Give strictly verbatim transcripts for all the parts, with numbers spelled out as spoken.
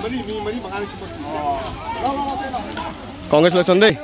congratulation দেই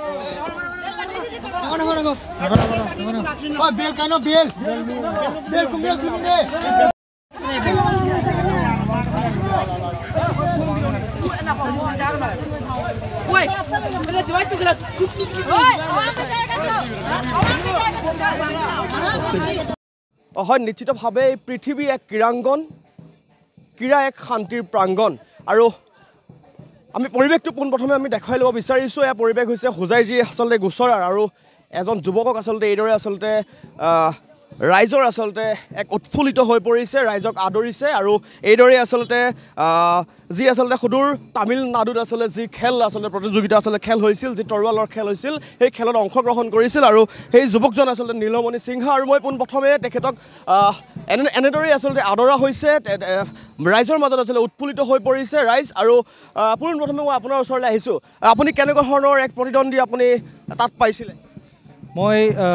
হয় নিশ্চিতভাৱে পৃথিৱী এক ক্ৰীড়াংগন ক্ৰীড়া এক শান্তিৰ প্ৰাংগণ আৰু আমি পৰিৱেশটো পোনপ্ৰথমে আমি দেখাই ল'ব বিচাৰিছোঁ এয়া পৰিৱেশ হৈছে হোজাই যি আচলতে গোচৰাৰ আৰু এজন যুৱকক আচলতে এইদৰে আচলতে ৰাইজৰ আচলতে এক উৎফুল্লিত হৈ পৰিছে ৰাইজক আদৰিছে আৰু এইদৰে আচলতে যি আচলতে সুদূৰ তামিলনাডুত আচলতে যি খেল আচলতে প্ৰতিযোগিতা আচলতে খেল হৈছিল যি তৰোৱালৰ খেল হৈছিল সেই খেলত অংশগ্ৰহণ কৰিছিল আৰু সেই যুৱকজন আচলতে নীলমণি সিংহা আৰু মই পোনপ্ৰথমে তেখেতক এনে এনেদৰেই আচলতে আদৰা হৈছে ৰাইজৰ মাজত আচলতে উৎফুল্লিত হৈ পৰিছে ৰাইজ আৰু পোনপ্ৰথমে মই আপোনাৰ ওচৰলৈ আহিছোঁ আপুনি কেনেকুৱা ধৰণৰ এক প্ৰতিদ্বন্দ্বী আপুনি তাত পাইছিলে মই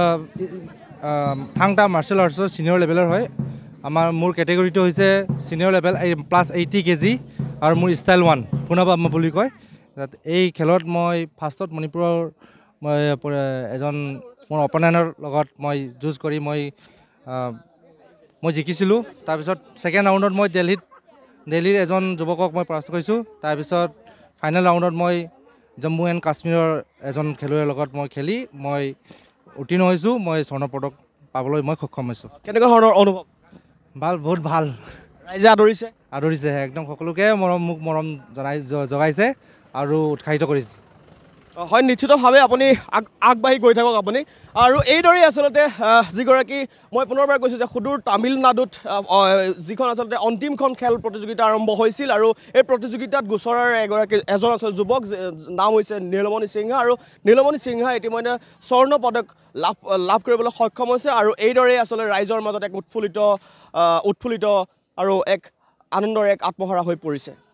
থাংটা মাৰ্চেল আৰ্টছৰ ছিনিয়ৰ লেভেলৰ হয় আমাৰ মোৰ কেটেগৰীটো হৈছে senior level plus eighty KG আৰু মোৰ ষ্টাইল ওৱান পুনাবাম বুলি কয় এই খেলত মই ফাৰ্ষ্টত মণিপুৰৰ মই এজন মোৰ অপনেণ্টৰ লগত মই যুঁজ কৰি মই মই জিকিছিলোঁ তাৰপিছত ছেকেণ্ড ৰাউণ্ডত মই দিল্লীত দিল্লীৰ এজন যুৱকক মই পৰাস্ত কৰিছোঁ তাৰপিছত ফাইনেল ৰাউণ্ডত মই জম্মু এণ্ড কাশ্মীৰৰ এজন খেলুৱৈৰ লগত মই খেলি মই উত্তীৰ্ণ হৈছোঁ মই স্বৰ্ণ পদক পাবলৈ মই সক্ষম হৈছোঁ কেনেকুৱা ধৰণৰ অনুভৱ ভাল বহুত ভাল ৰাইজে আদৰিছে আদৰিছে একদম সকলোকে মৰম মোক মৰম জনাই জগাইছে আৰু উৎসাহিত কৰিছে হয় নিশ্চিতভাৱে আপুনি আগবাঢ়ি গৈ থাকক আপুনি আৰু এইদৰেই আচলতে যিগৰাকী মই পুনৰবাৰ কৈছোঁ যে সুদূৰ তামিলনাডুত যিখন আচলতে অন্তিমখন খেল প্ৰতিযোগিতা আৰম্ভ হৈছিল আৰু এই প্ৰতিযোগিতাত গোচৰাৰ এগৰাকী এজন আচলতে যুৱক নাম হৈছে নীলমণি সিংহা আৰু নীলমণি সিংহা ইতিমধ্যে স্বৰ্ণ পদক লাভ লাভ কৰিবলৈ সক্ষম হৈছে আৰু এইদৰেই আচলতে ৰাইজৰ মাজত এক উৎফুল্লিত উৎফুল্লিত আৰু এক আনন্দৰ এক আত্মহাৰা হৈ পৰিছে